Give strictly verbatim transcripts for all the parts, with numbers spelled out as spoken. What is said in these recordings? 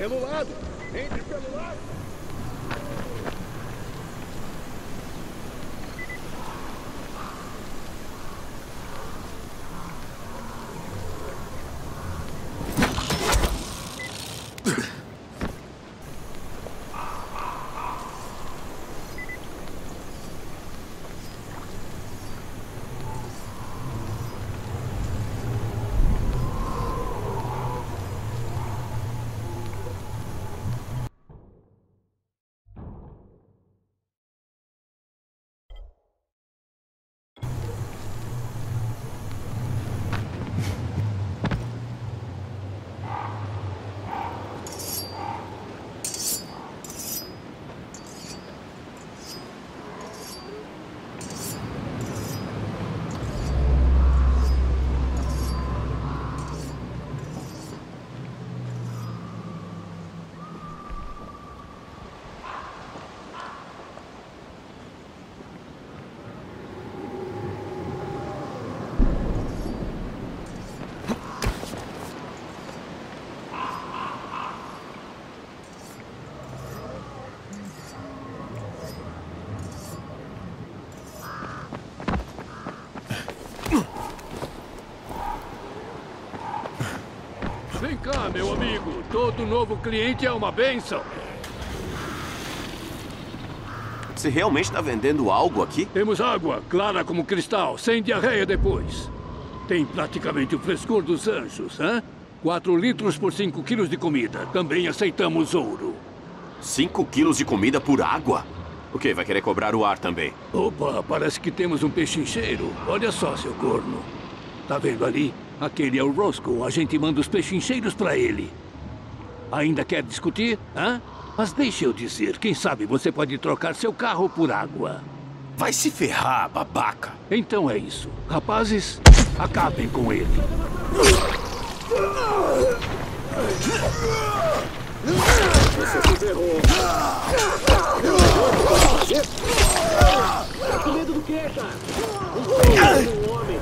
Pelo lado! Entre pelo lado! Vem cá, meu amigo. Todo novo cliente é uma bênção. Você realmente está vendendo algo aqui? Temos água, clara como cristal, sem diarreia depois. Tem praticamente o frescor dos anjos, hã? Quatro litros por cinco quilos de comida. Também aceitamos ouro. Cinco quilos de comida por água? O quê? Vai querer cobrar o ar também? Opa, parece que temos um pechincheiro. Olha só, seu corno. Tá vendo ali? Aquele é o Roscoe. A gente manda os pechincheiros pra ele. Ainda quer discutir? Hã? Mas deixa eu dizer, quem sabe você pode trocar seu carro por água. Vai se ferrar, babaca. Então é isso. Rapazes, acabem com ele. Você se ferrou. Tá com medo do quê, cara? Um homem.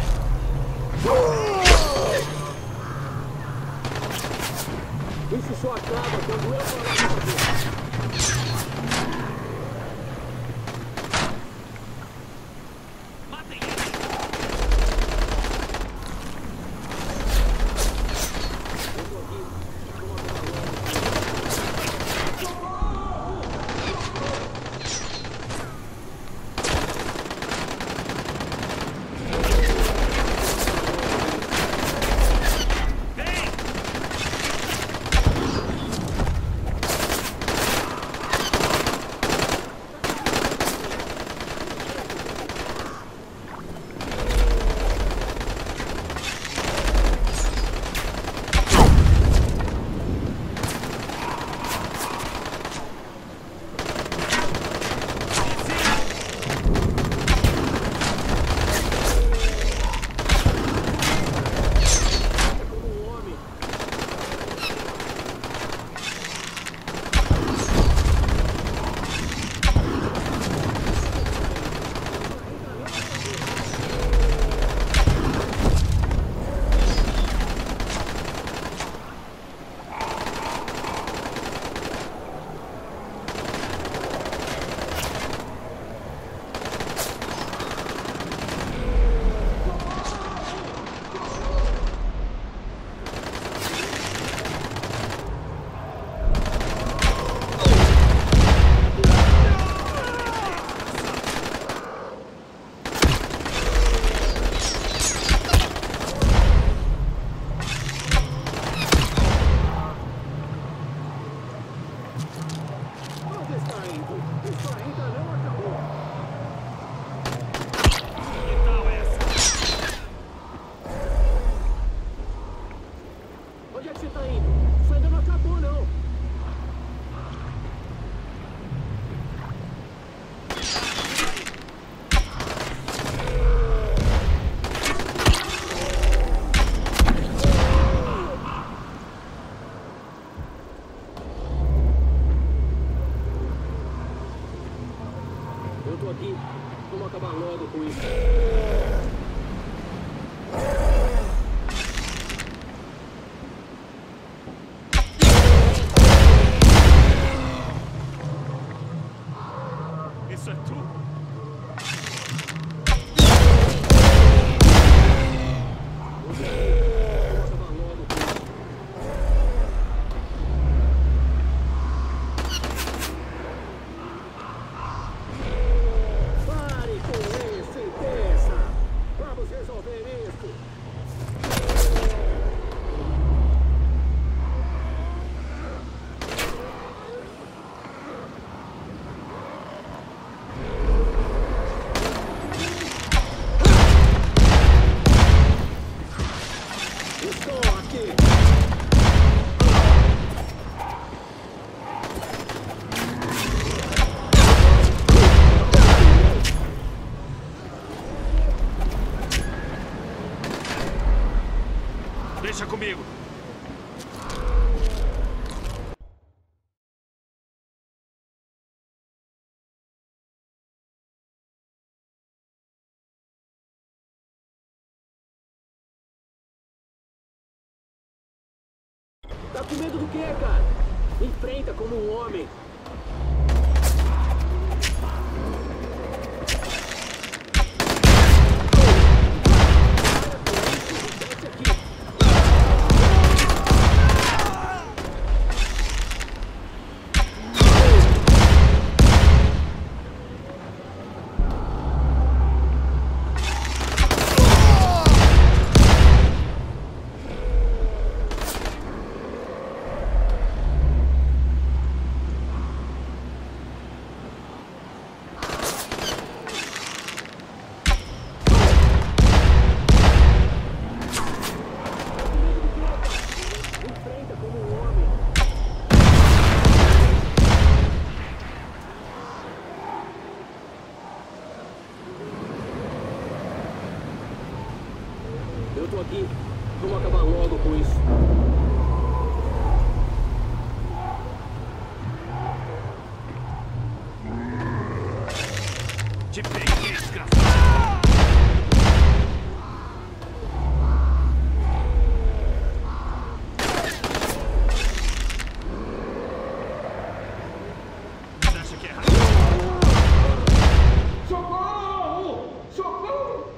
Isso só acaba quando eu falar de fazer. Isso é tudo. Deixa comigo. Tá com medo do quê, cara? Enfrenta como um homem. Eu tô aqui. Vamos acabar logo com isso. Te peguei, desgraçado! Você acha que é errado? Socorro! Socorro!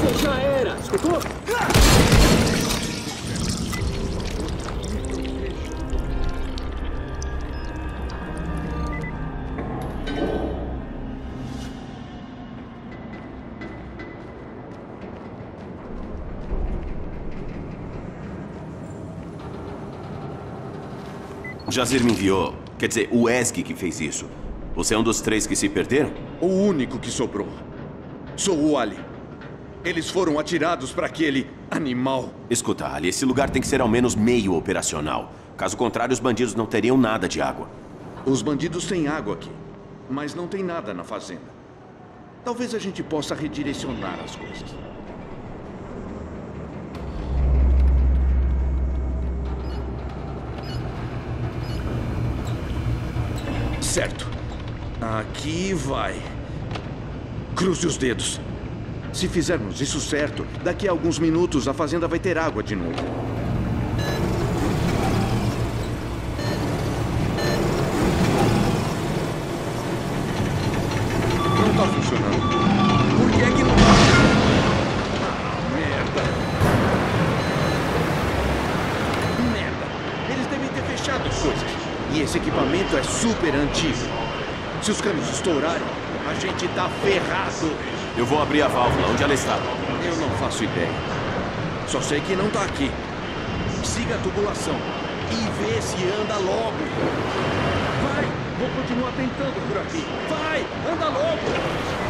Você já era, escutou? Jazir me enviou. Quer dizer, o Ezgi que fez isso. Você é um dos três que se perderam? O único que sobrou. Sou o Ali. Eles foram atirados para aquele animal. Escuta, Ali, esse lugar tem que ser ao menos meio operacional. Caso contrário, os bandidos não teriam nada de água. Os bandidos têm água aqui, mas não tem nada na fazenda. Talvez a gente possa redirecionar as coisas. Certo. Aqui vai. Cruze os dedos. Se fizermos isso certo, daqui a alguns minutos a fazenda vai ter água de novo. Não tá funcionando. Por que é que não tá? Merda. Merda. Eles devem ter fechado as coisas. E esse equipamento é super antigo. Se os canos estourarem, a gente tá ferrado. Eu vou abrir a válvula. Onde ela está? Eu não faço ideia. Só sei que não tá aqui. Siga a tubulação e vê se anda logo. Vai! Vou continuar tentando por aqui. Vai! Anda logo!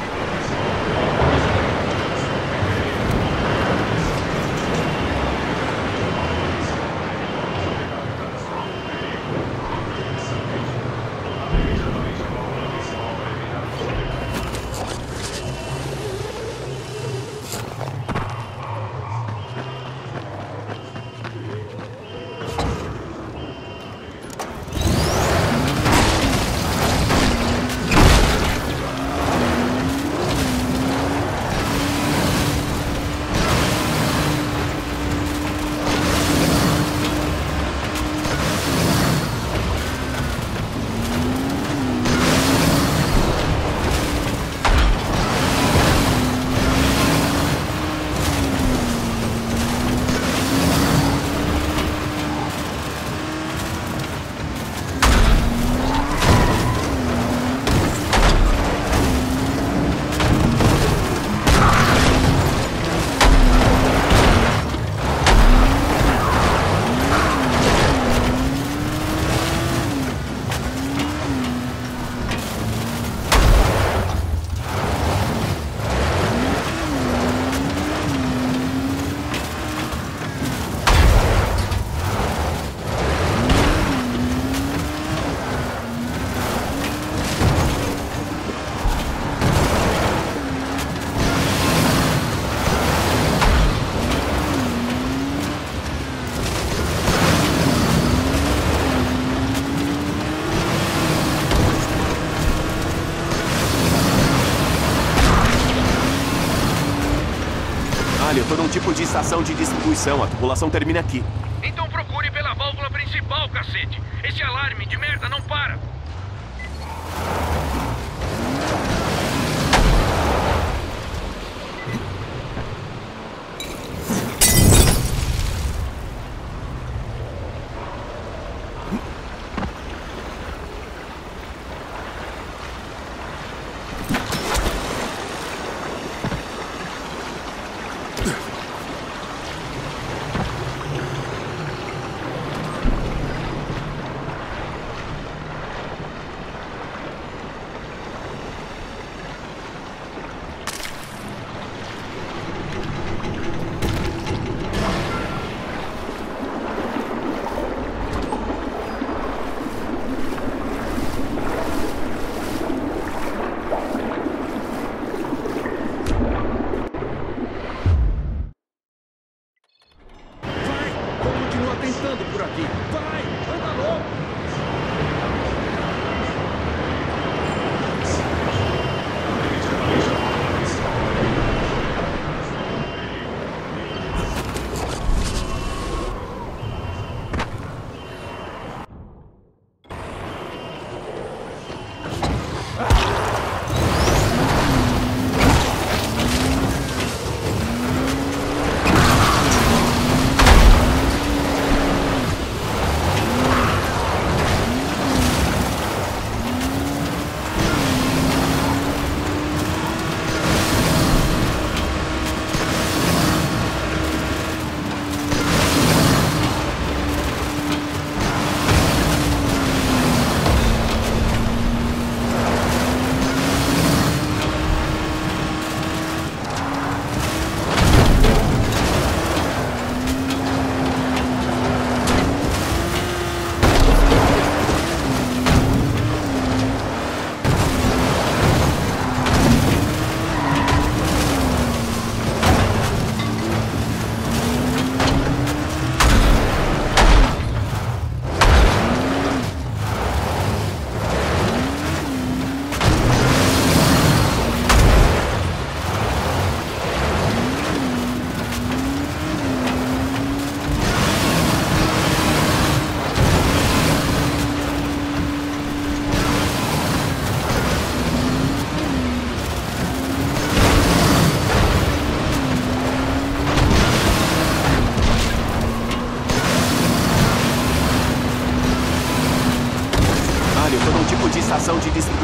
Eu tô num tipo de estação de distribuição. A tubulação termina aqui. Então procure pela válvula principal, cacete. Esse alarme de merda não para.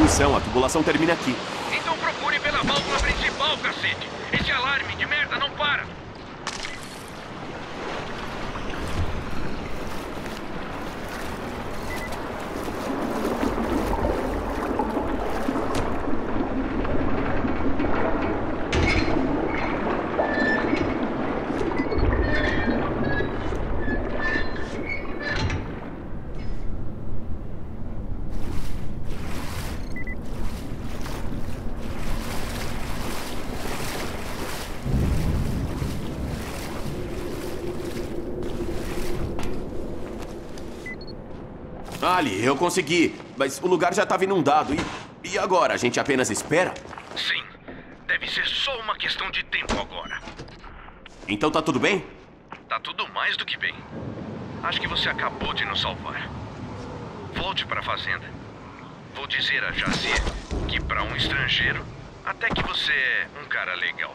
missão. A tubulação termina aqui. Então procure pela válvula principal, cacete. Esse alarme de merda não para. Ali, eu consegui. Mas o lugar já estava inundado. E, e agora? A gente apenas espera? Sim. Deve ser só uma questão de tempo agora. Então tá tudo bem? Tá tudo mais do que bem. Acho que você acabou de nos salvar. Volte para a fazenda. Vou dizer a Jazir que para um estrangeiro, até que você é um cara legal.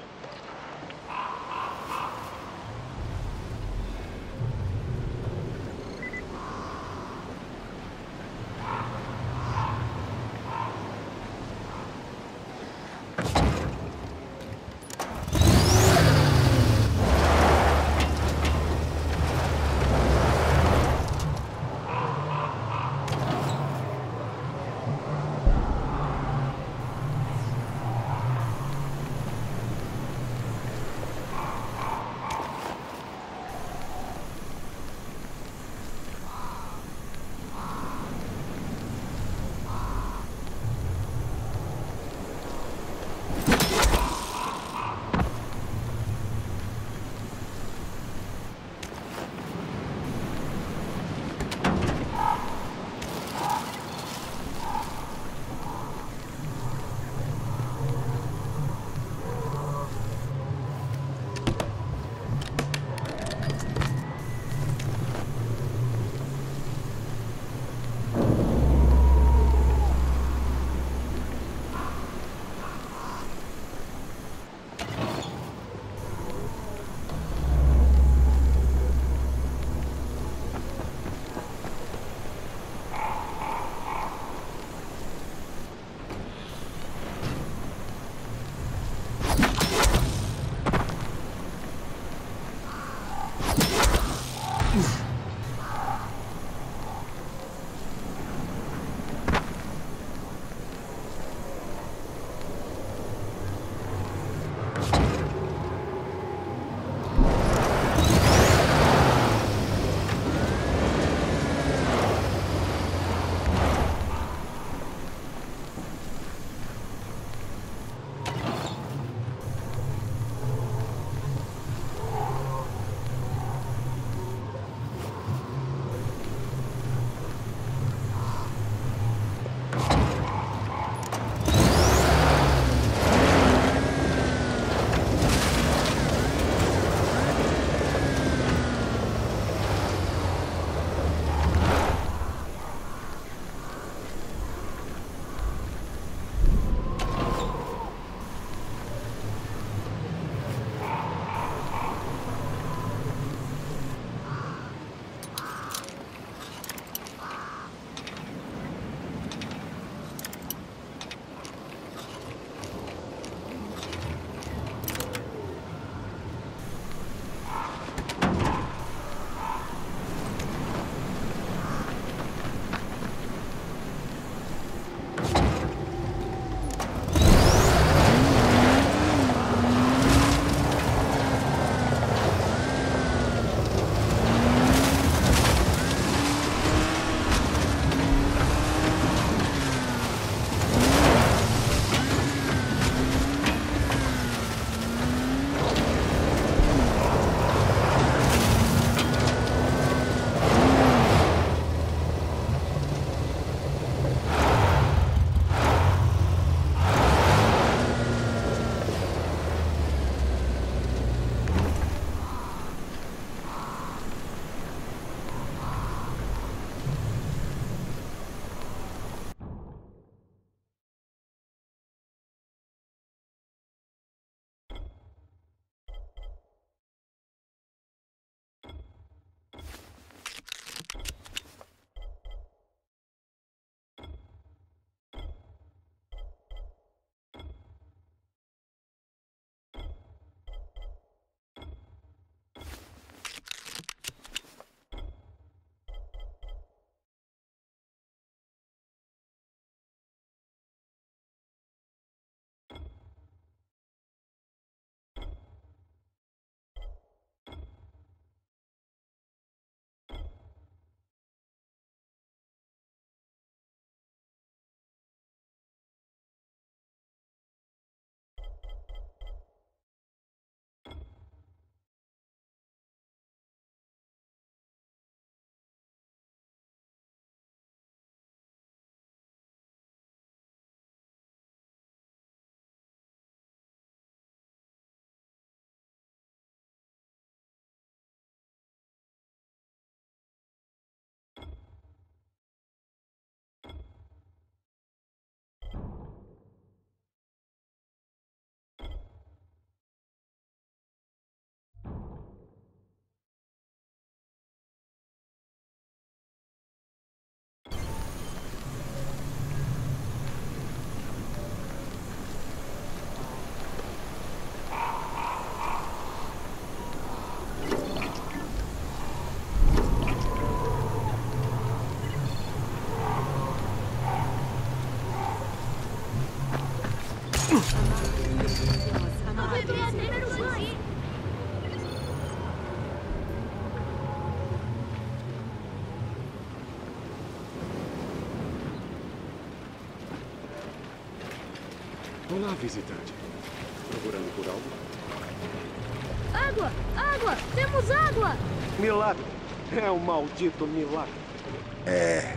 Olá, visitante. Procurando por algo? Água! Água! Temos água! Milagre. É um maldito milagre. É.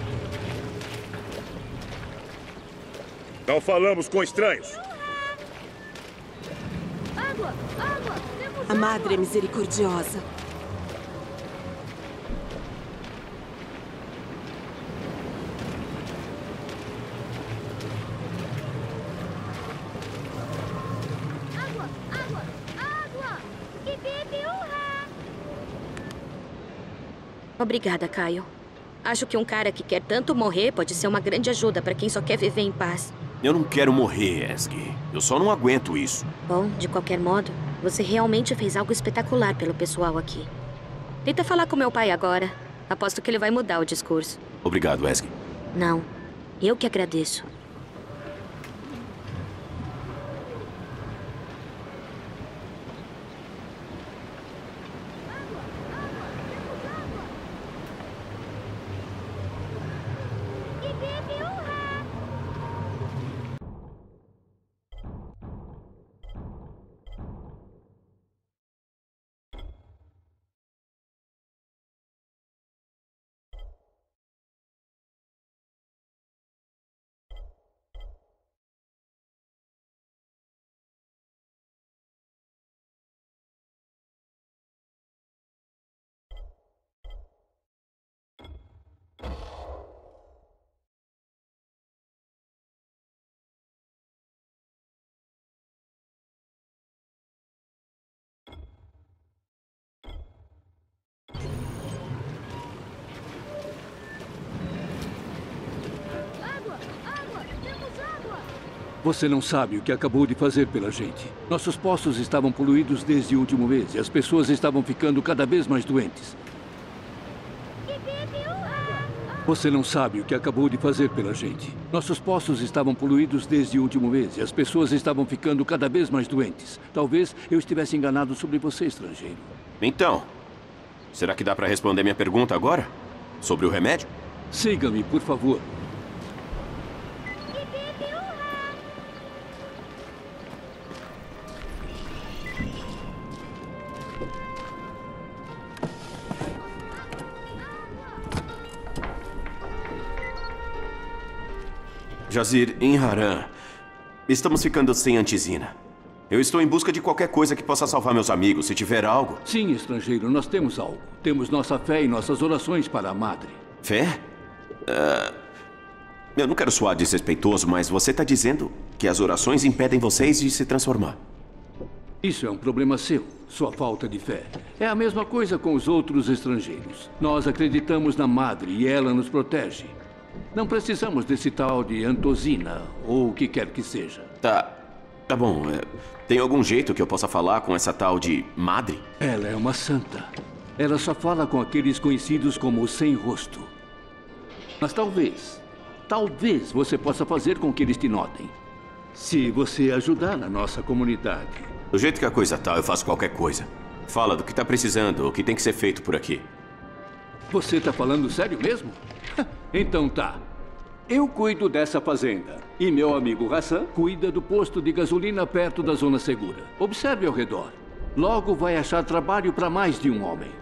Não falamos com estranhos. Água! Água! Temos A Madre é misericordiosa. água! Água! Água! Bip, urra! Obrigada, Caio. Acho que um cara que quer tanto morrer pode ser uma grande ajuda para quem só quer viver em paz. Eu não quero morrer, Ezgi. Eu só não aguento isso. Bom, de qualquer modo, você realmente fez algo espetacular pelo pessoal aqui. Tenta falar com meu pai agora. Aposto que ele vai mudar o discurso. Obrigado, Ezgi. Não. Eu que agradeço. Você não sabe o que acabou de fazer pela gente. Nossos poços estavam poluídos desde o último mês e as pessoas estavam ficando cada vez mais doentes. Você não sabe o que acabou de fazer pela gente. Nossos poços estavam poluídos desde o último mês e as pessoas estavam ficando cada vez mais doentes. Talvez eu estivesse enganado sobre você, estrangeiro. Então, será que dá para responder minha pergunta agora? Sobre o remédio? Siga-me, por favor. Jazir, em Haran, estamos ficando sem antizina. Eu estou em busca de qualquer coisa que possa salvar meus amigos, se tiver algo. Sim, estrangeiro, nós temos algo. Temos nossa fé e nossas orações para a Madre. Fé? Uh, eu não quero soar desrespeitoso, mas você está dizendo que as orações impedem vocês de se transformar. Isso é um problema seu, sua falta de fé. É a mesma coisa com os outros estrangeiros. Nós acreditamos na Madre e ela nos protege. Não precisamos desse tal de antozina, ou o que quer que seja. Tá, tá bom. É, tem algum jeito que eu possa falar com essa tal de Madre? Ela é uma santa. Ela só fala com aqueles conhecidos como o sem rosto. Mas talvez, talvez você possa fazer com que eles te notem. Se você ajudar a nossa comunidade. Do jeito que a coisa tá, eu faço qualquer coisa. Fala do que tá precisando, o que tem que ser feito por aqui. Você tá falando sério mesmo? Então tá. Eu cuido dessa fazenda. E meu amigo Hassan cuida do posto de gasolina perto da zona segura. Observe ao redor. Logo vai achar trabalho para mais de um homem.